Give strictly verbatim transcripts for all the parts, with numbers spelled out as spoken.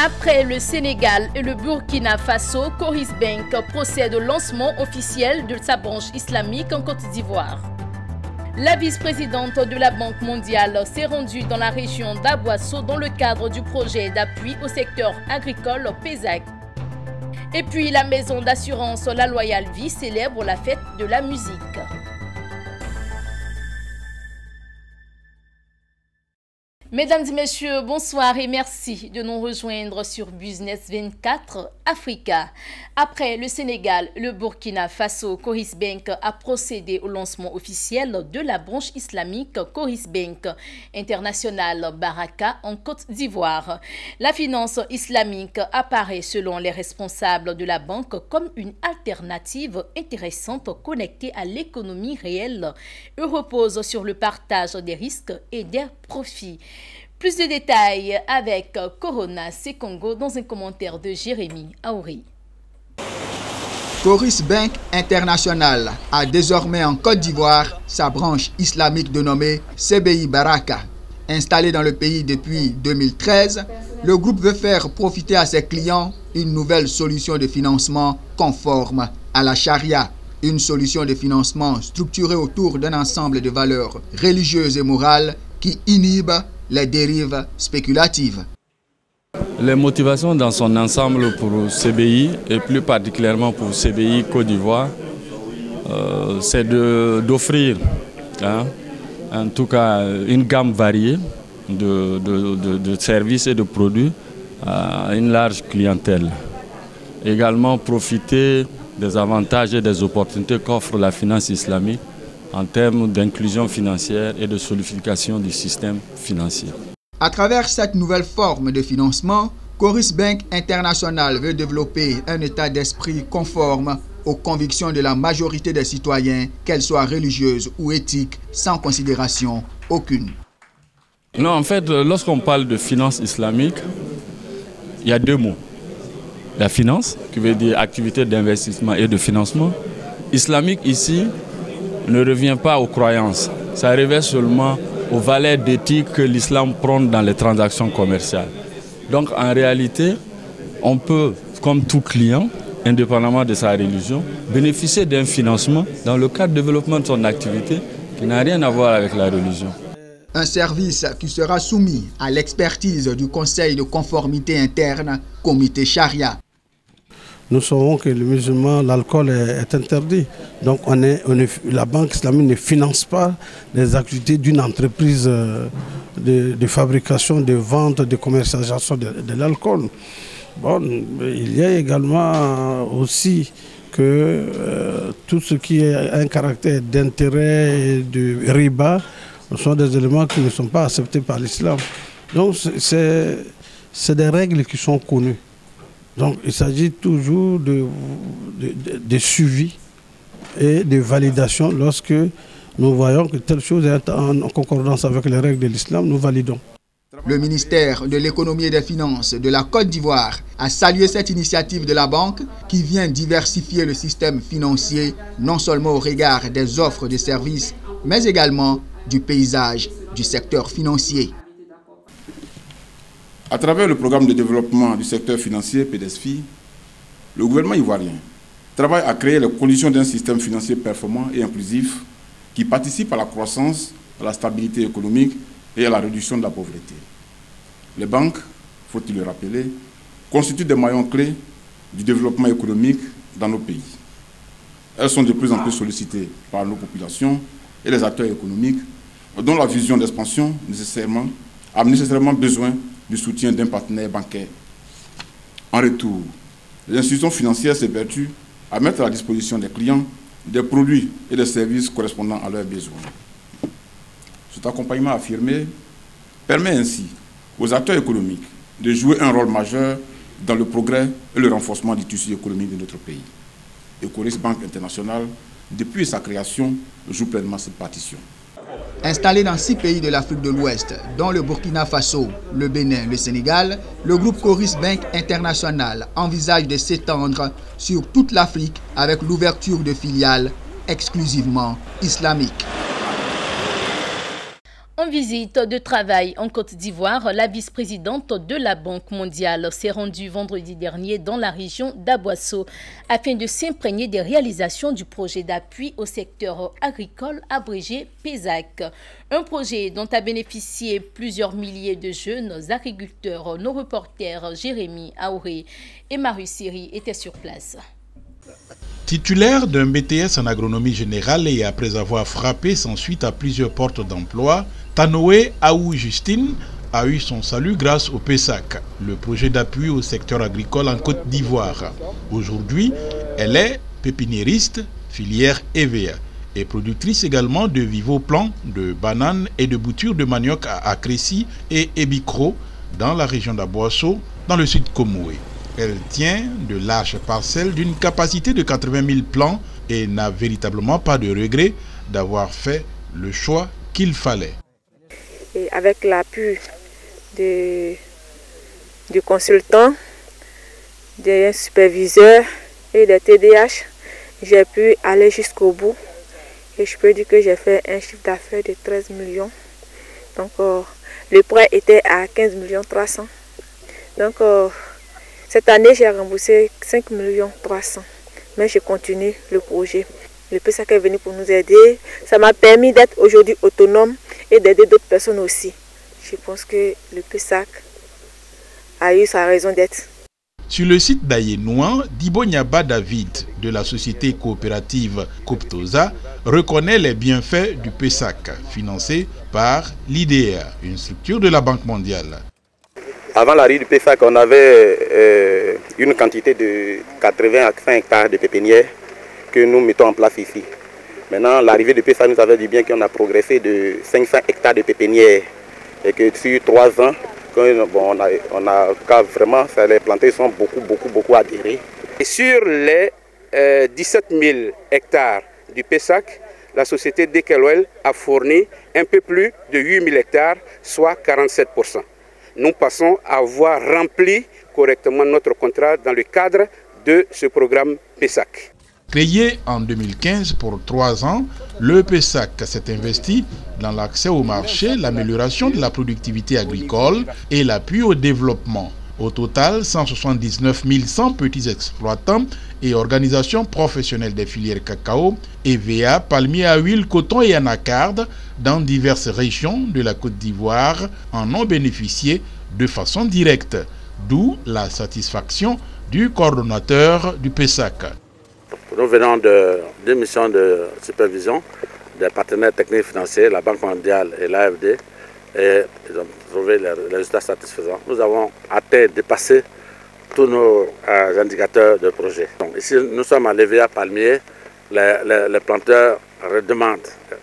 Après le Sénégal et le Burkina Faso, Coris Bank procède au lancement officiel de sa branche islamique en Côte d'Ivoire. La vice-présidente de la Banque mondiale s'est rendue dans la région d'Aboisseau dans le cadre du projet d'appui au secteur agricole P E S A C. Et puis la maison d'assurance La Loyale Vie célèbre la fête de la musique. Mesdames et messieurs, bonsoir et merci de nous rejoindre sur Business vingt-quatre Africa. Après le Sénégal, le Burkina Faso, Coris Bank a procédé au lancement officiel de la branche islamique Coris Bank International Baraka en Côte d'Ivoire. La finance islamique apparaît selon les responsables de la banque comme une alternative intéressante connectée à l'économie réelle et repose sur le partage des risques et des profits. Plus de détails avec Corona Sekongo dans un commentaire de Jérémy Aouri. Coris Bank International a désormais en Côte d'Ivoire sa branche islamique dénommée C B I Baraka. Installé dans le pays depuis deux mille treize, le groupe veut faire profiter à ses clients une nouvelle solution de financement conforme à la charia. Une solution de financement structurée autour d'un ensemble de valeurs religieuses et morales qui inhibe les dérives spéculatives. Les motivations dans son ensemble pour C B I et plus particulièrement pour C B I Côte d'Ivoire, euh, c'est d'offrir, hein, en tout cas, une gamme variée de, de, de, de services et de produits à une large clientèle. Également profiter des avantages et des opportunités qu'offre la finance islamique en termes d'inclusion financière et de solidification du système financier. À travers cette nouvelle forme de financement, Coris Bank International veut développer un état d'esprit conforme aux convictions de la majorité des citoyens, qu'elles soient religieuses ou éthiques, sans considération aucune. Non, en fait, lorsqu'on parle de finance islamique, il y a deux mots. La finance, qui veut dire activité d'investissement et de financement. Islamique ici ne revient pas aux croyances, ça revient seulement aux valeurs d'éthique que l'islam prône dans les transactions commerciales. Donc en réalité, on peut, comme tout client, indépendamment de sa religion, bénéficier d'un financement dans le cadre du développement de son activité qui n'a rien à voir avec la religion. Un service qui sera soumis à l'expertise du Conseil de conformité interne, Comité Charia. Nous savons que le musulman, l'alcool est, est interdit. Donc on est, on est, la banque islamique ne finance pas les activités d'une entreprise de, de fabrication, de vente, de commercialisation de, de l'alcool. Bon, il y a également aussi que euh, tout ce qui est un caractère d'intérêt et de riba sont des éléments qui ne sont pas acceptés par l'islam. Donc c'est des règles qui sont connues. Donc il s'agit toujours de, de, de, de suivi et de validation. Lorsque nous voyons que telle chose est en concordance avec les règles de l'islam, nous validons. Le ministère de l'économie et des finances de la Côte d'Ivoire a salué cette initiative de la banque qui vient diversifier le système financier non seulement au regard des offres de services, mais également du paysage du secteur financier. À travers le programme de développement du secteur financier P D S F I, le gouvernement ivoirien travaille à créer les conditions d'un système financier performant et inclusif qui participe à la croissance, à la stabilité économique et à la réduction de la pauvreté. Les banques, faut-il le rappeler, constituent des maillons clés du développement économique dans nos pays. Elles sont de plus en plus sollicitées par nos populations et les acteurs économiques dont la vision d'expansion nécessairement, a nécessairement besoin du soutien d'un partenaire bancaire. En retour, les institutions financières s'évertuent à mettre à la disposition des clients des produits et des services correspondant à leurs besoins. Cet accompagnement affirmé permet ainsi aux acteurs économiques de jouer un rôle majeur dans le progrès et le renforcement du tissu économique de notre pays. Et Coris Bank International, depuis sa création, joue pleinement cette partition. Installé dans six pays de l'Afrique de l'Ouest, dont le Burkina Faso, le Bénin, le Sénégal, le groupe Coris Bank International envisage de s'étendre sur toute l'Afrique avec l'ouverture de filiales exclusivement islamiques. En visite de travail en Côte d'Ivoire, la vice-présidente de la Banque mondiale s'est rendue vendredi dernier dans la région d'Aboisseau afin de s'imprégner des réalisations du projet d'appui au secteur agricole abrégé P E S A C. Un projet dont a bénéficié plusieurs milliers de jeunes agriculteurs. Nos reporters Jérémy Aouré et Marie Siri étaient sur place. Titulaire d'un B T S en agronomie générale et après avoir frappé sans suite à plusieurs portes d'emploi, Tanoé Aou Justine a eu son salut grâce au P E S A C, le projet d'appui au secteur agricole en Côte d'Ivoire. Aujourd'hui, elle est pépiniériste, filière E V A et productrice également de vivoplans, de bananes et de boutures de manioc à Akressi et Ebikro dans la région d'Aboisseau, dans le sud Komoué. Elle tient de larges parcelles d'une capacité de quatre-vingt mille plants et n'a véritablement pas de regret d'avoir fait le choix qu'il fallait. Et avec l'appui du consultant, des superviseurs et des T D H, j'ai pu aller jusqu'au bout. Et je peux dire que j'ai fait un chiffre d'affaires de treize millions. Donc euh, le prêt était à quinze millions trois cents. Donc euh, cette année, j'ai remboursé cinq millions trois cents. Mais je continue le projet. Le P E S A C est venu pour nous aider. Ça m'a permis d'être aujourd'hui autonome et d'aider d'autres personnes aussi. Je pense que le P E S A C a eu sa raison d'être. Sur le site d'Ayénouan, Dibonyaba David de la société coopérative Coptosa reconnaît les bienfaits du P E S A C, financé par l'I D E A, une structure de la Banque mondiale. Avant l'arrivée du P E S A C, on avait euh, une quantité de quatre-vingts à cent hectares de pépinières que nous mettons en place ici. Maintenant, l'arrivée du P E S A C nous avait dit bien qu'on a progressé de cinq cents hectares de pépinières et que sur trois ans, bon, on a, on a vraiment, les plantés sont beaucoup, beaucoup, beaucoup adhérés. Et sur les euh, dix-sept mille hectares du P E S A C, la société Dekelwell a fourni un peu plus de huit mille hectares, soit quarante-sept pour cent. Nous passons à avoir rempli correctement notre contrat dans le cadre de ce programme P E S A C. Créé en deux mille quinze pour trois ans, le P E S A C s'est investi dans l'accès au marché, l'amélioration de la productivité agricole et l'appui au développement. Au total, cent soixante-dix-neuf mille cent petits exploitants et organisations professionnelles des filières cacao, E V A, palmiers à huile, coton et anacarde dans diverses régions de la Côte d'Ivoire en ont bénéficié de façon directe, d'où la satisfaction du coordonnateur du P E S A C. Nous venons de deux missions de supervision des partenaires techniques et financiers, la Banque mondiale et l'A F D, et ils ont trouvé les résultats satisfaisants. Nous avons atteint, dépassé tous nos euh, indicateurs de projet. Donc, ici, nous sommes à l'E V A Palmier, les, les, les planteurs redemandent,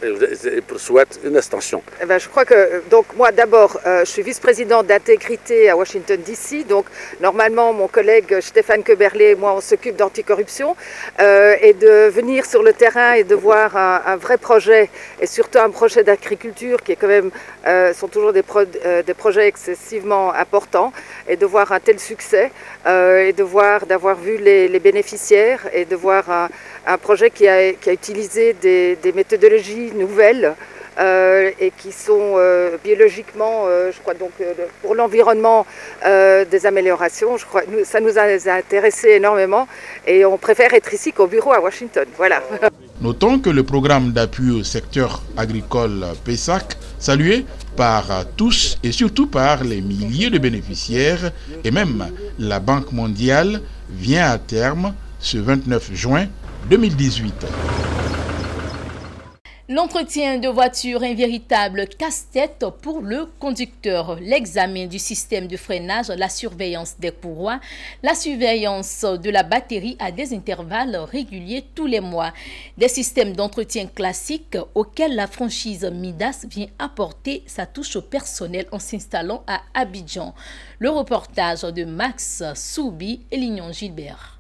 ils souhaitent une extension. Eh ben, je crois que, donc moi d'abord, euh, je suis vice-présidente d'intégrité à Washington D C, donc normalement mon collègue Stéphane Keberlé et moi on s'occupe d'anticorruption, euh, et de venir sur le terrain et de voir un, un vrai projet, et surtout un projet d'agriculture qui est quand même, euh, sont toujours des, pro, euh, des projets excessivement importants, et de voir un tel succès, euh, et de voir, d'avoir vu les, les bénéficiaires, et de voir un, un projet qui a, qui a utilisé des, des méthodologies nouvelles euh, et qui sont euh, biologiquement, euh, je crois donc euh, pour l'environnement, euh, des améliorations. Je crois, nous, ça nous a intéressé énormément et on préfère être ici qu'au bureau à Washington. Voilà. Notons que le programme d'appui au secteur agricole P E S A C, salué par tous et surtout par les milliers de bénéficiaires et même la Banque mondiale, vient à terme ce vingt-neuf juin deux mille dix-huit. L'entretien de voiture est un véritable casse-tête pour le conducteur. L'examen du système de freinage, la surveillance des courroies, la surveillance de la batterie à des intervalles réguliers tous les mois. Des systèmes d'entretien classiques auxquels la franchise Midas vient apporter sa touche au personnel en s'installant à Abidjan. Le reportage de Max Soubi et Lignon Gilbert.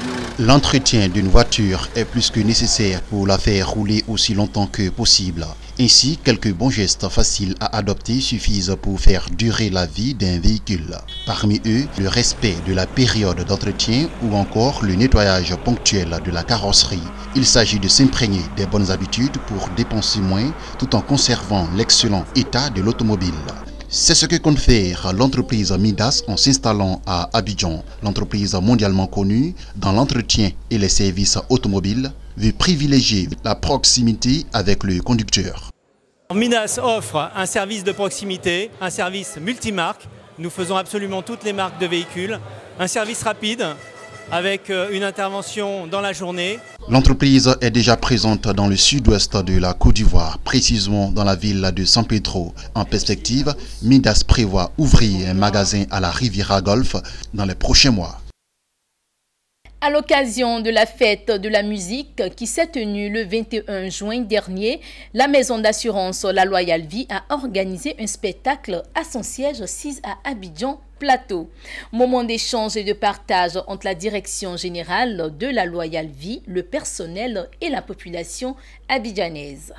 L'entretien d'une voiture est plus que nécessaire pour la faire rouler aussi longtemps que possible. Ainsi, quelques bons gestes faciles à adopter suffisent pour faire durer la vie d'un véhicule. Parmi eux, le respect de la période d'entretien ou encore le nettoyage ponctuel de la carrosserie. Il s'agit de s'imprégner des bonnes habitudes pour dépenser moins tout en conservant l'excellent état de l'automobile. C'est ce que compte faire l'entreprise Midas en s'installant à Abidjan. L'entreprise mondialement connue dans l'entretien et les services automobiles veut privilégier la proximité avec le conducteur. Midas offre un service de proximité, un service multimarque. Nous faisons absolument toutes les marques de véhicules. Un service rapide avec une intervention dans la journée. L'entreprise est déjà présente dans le sud-ouest de la Côte d'Ivoire, précisément dans la ville de San Pedro. En perspective, Midas prévoit ouvrir un magasin à la Riviera Golf dans les prochains mois. À l'occasion de la fête de la musique qui s'est tenue le vingt et un juin dernier, la maison d'assurance La Loyale Vie a organisé un spectacle à son siège six à Abidjan Plateau. Moment d'échange et de partage entre la direction générale de La Loyale Vie, le personnel et la population abidjanaise.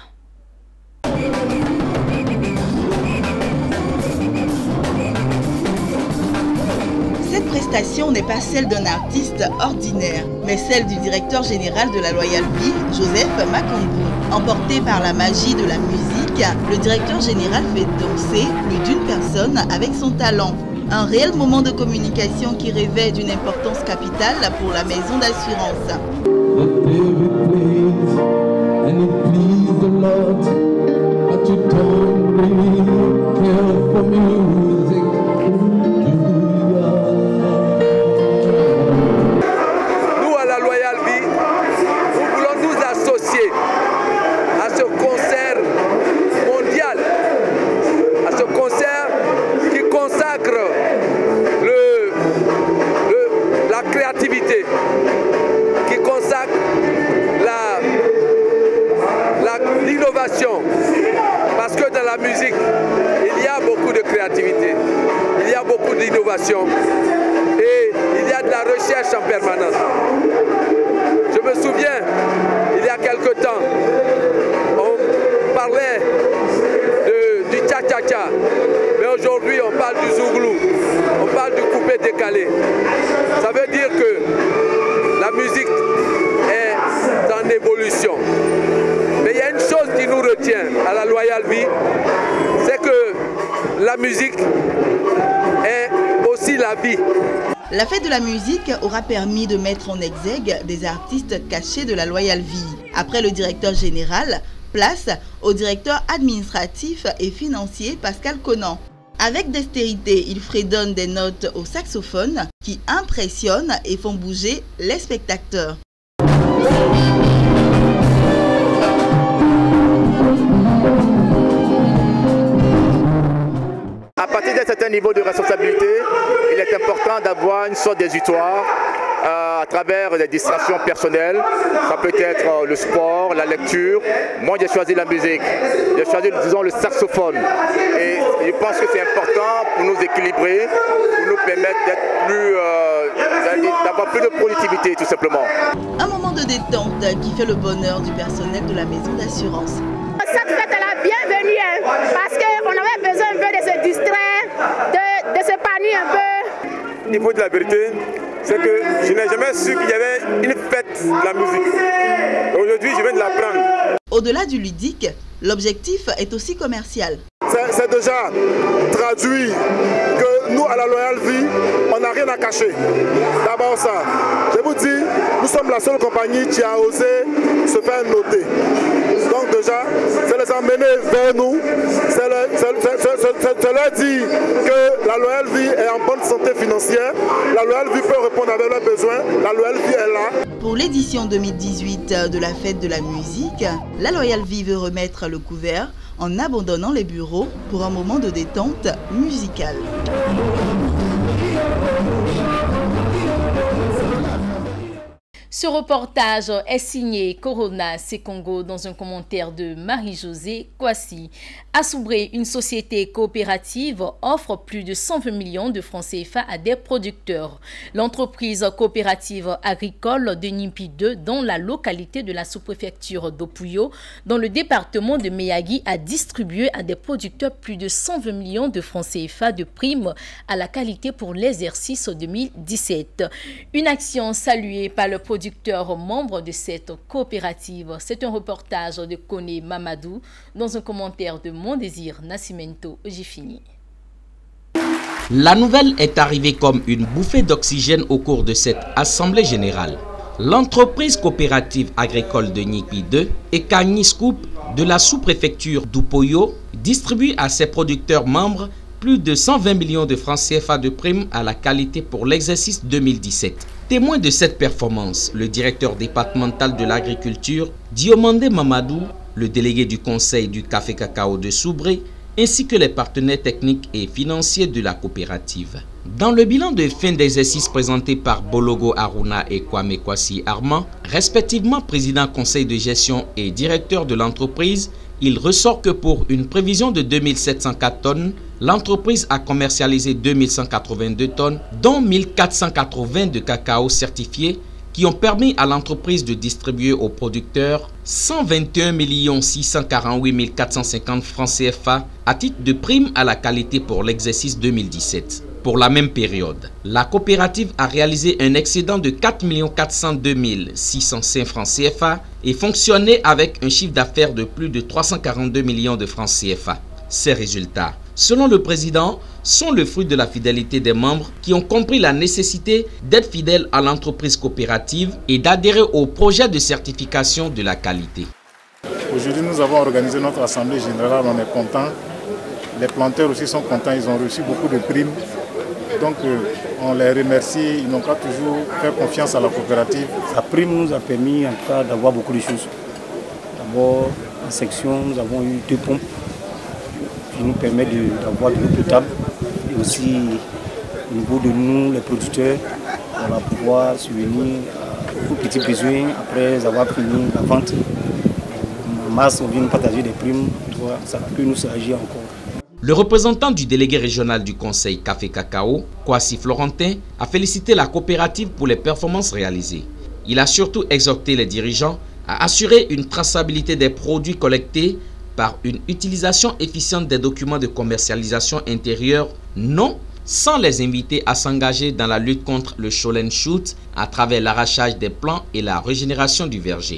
Cette prestation n'est pas celle d'un artiste ordinaire, mais celle du directeur général de La Loyale Vie, Joseph Makambou. Emporté par la magie de la musique, le directeur général fait danser plus d'une personne avec son talent. Un réel moment de communication qui revêt d'une importance capitale pour la maison d'assurance. Qui consacre la, la, l'innovation, parce que dans la musique, il y a beaucoup de créativité, il y a beaucoup d'innovation et il y a de la recherche en permanence. Je me souviens, il y a quelque temps, on parlait de, du cha-cha-cha, mais aujourd'hui on parle du zouglou, on parle du coupé décalé. Ça veut dire que la musique est en évolution. Mais il y a une chose qui nous retient à La Loyale Vie, c'est que la musique est aussi la vie. La fête de la musique aura permis de mettre en exergue des artistes cachés de La Loyale Vie. Après le directeur général, place au directeur administratif et financier Pascal Conan. Avec dextérité, il fredonne des notes au saxophone qui impressionnent et font bouger les spectateurs. À partir d'un certain niveau de responsabilité, il est important d'avoir une sorte d'exutoire euh, à travers les distractions personnelles. Ça peut être euh, le sport, la lecture. Moi, j'ai choisi la musique. J'ai choisi, disons, le saxophone. Et je pense que c'est important pour nous équilibrer, pour nous permettre d'être plus, euh, d'avoir plus de productivité, tout simplement. Un moment de détente qui fait le bonheur du personnel de la maison d'assurance. Cette fête est la bienvenue, hein, parce qu'on avait besoin un peu de se distraire, de, de s'épanouir un peu. Il faut dire la vérité, c'est que je n'ai jamais su qu'il y avait une fête de la musique. Aujourd'hui, je viens de l'apprendre. Au-delà du ludique, l'objectif est aussi commercial. C'est déjà traduit que nous, à La Loyale Vie, on n'a rien à cacher. D'abord ça, je vous dis, nous sommes la seule compagnie qui a osé se faire noter. Donc déjà, c'est les emmener vers nous, c'est leur, leur dire que La Loyale Vie est en bonne santé financière, La Loyale Vie peut répondre avec leurs besoins, La Loyale Vie est là. Pour l'édition deux mille dix-huit de la fête de la musique, La Loyale Vie veut remettre le couvert en abandonnant les bureaux pour un moment de détente musicale. Ce Ce reportage est signé Corona Sekongo dans un commentaire de Marie-Josée Kwasi. À Soubré, une société coopérative offre plus de cent vingt millions de francs C F A à des producteurs. L'entreprise coopérative agricole de Nimpi deux, dans la localité de la sous-préfecture d'Opuyo, dans le département de Meyagi, a distribué à des producteurs plus de cent vingt millions de francs C F A de primes à la qualité pour l'exercice deux mille dix-sept. Une action saluée par le producteur membre de cette coopérative. C'est un reportage de Kone Mamadou dans un commentaire de Mon Désir Nascimento Ojifini. La nouvelle est arrivée comme une bouffée d'oxygène au cours de cette assemblée générale. L'entreprise coopérative agricole de Nimpi deux et Kagni Scoop de la sous-préfecture d'Upoyo distribue à ses producteurs membres plus de cent vingt millions de francs C F A de primes à la qualité pour l'exercice deux mille dix-sept. Témoin de cette performance, le directeur départemental de l'agriculture, Diomandé Mamadou, le délégué du conseil du café cacao de Soubré, ainsi que les partenaires techniques et financiers de la coopérative. Dans le bilan de fin d'exercice présenté par Bologo Aruna et Kwame Kwasi Armand, respectivement président conseil de gestion et directeur de l'entreprise, il ressort que pour une prévision de deux mille sept cent quatre tonnes, l'entreprise a commercialisé deux mille cent quatre-vingt-deux tonnes, dont mille quatre cent quatre-vingts de cacao certifiés, qui ont permis à l'entreprise de distribuer aux producteurs cent vingt et un millions six cent quarante-huit mille quatre cent cinquante francs C F A à titre de prime à la qualité pour l'exercice deux mille dix-sept. Pour la même période, la coopérative a réalisé un excédent de quatre millions quatre cent deux mille six cent cinq francs C F A et fonctionné avec un chiffre d'affaires de plus de trois cent quarante-deux millions de francs C F A. Ces résultats, selon le président, sont le fruit de la fidélité des membres qui ont compris la nécessité d'être fidèles à l'entreprise coopérative et d'adhérer au projet de certification de la qualité. Aujourd'hui, nous avons organisé notre assemblée générale, on est contents. Les planteurs aussi sont contents, ils ont reçu beaucoup de primes. Donc euh, on les remercie, ils n'ont pas toujours fait confiance à la coopérative. La prime nous a permis en tout cas d'avoir beaucoup de choses. D'abord, en section, nous avons eu deux pompes qui nous permettent d'avoir de, de l'eau potable. Et aussi, au niveau de nous, les producteurs, on va pouvoir subvenir aux petits besoins après avoir fini la vente. En mars, on vient nous partager des primes, ça peut nous s'agir encore. Le représentant du délégué régional du conseil Café Cacao, Kwasi Florentin, a félicité la coopérative pour les performances réalisées. Il a surtout exhorté les dirigeants à assurer une traçabilité des produits collectés par une utilisation efficiente des documents de commercialisation intérieure, non sans les inviter à s'engager dans la lutte contre le Sholen Shoot à travers l'arrachage des plants et la régénération du verger.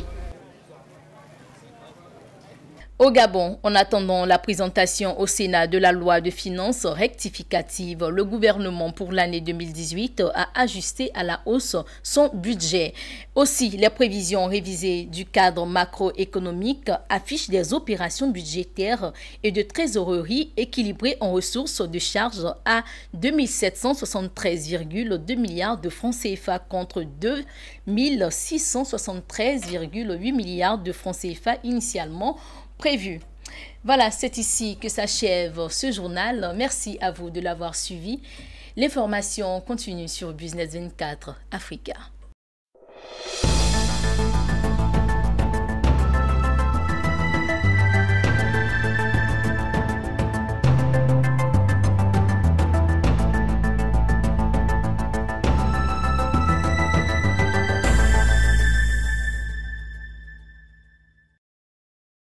Au Gabon, en attendant la présentation au Sénat de la loi de finances rectificative, le gouvernement pour l'année deux mille dix-huit a ajusté à la hausse son budget. Aussi, les prévisions révisées du cadre macroéconomique affichent des opérations budgétaires et de trésorerie équilibrées en ressources de charge à deux mille sept cent soixante-treize virgule deux milliards de francs C F A contre deux mille six cent soixante-treize virgule huit milliards de francs C F A initialement prévu. Voilà, c'est ici que s'achève ce journal. Merci à vous de l'avoir suivi. L'information continue sur Business vingt-quatre Africa.